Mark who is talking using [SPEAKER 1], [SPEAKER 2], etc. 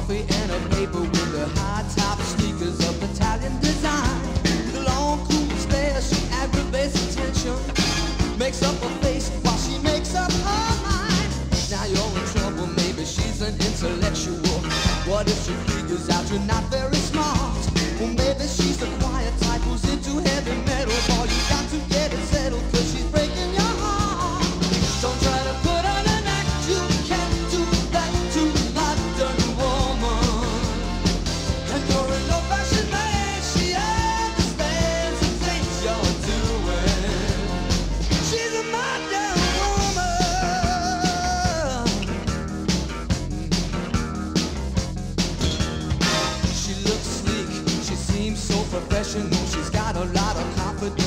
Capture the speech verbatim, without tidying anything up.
[SPEAKER 1] coffee and a paper with the high-top sneakers of Italian design. With a long, cool stare, she aggravates attention, makes up a face while she makes up her mind. Now you're in trouble, maybe she's an intellectual. What if she figures out you're not very smart? Well, maybe she's the quiet type who's into heavy metal. Boy, you got to get it settled, cause she's breaking your heart. Don't try to put on an act, you can't do that to a modern woman. And you're an old-fashioned man, she understands the things you're doing. She's a modern woman. She looks sleek, she seems so professional. She's got a lot of confidence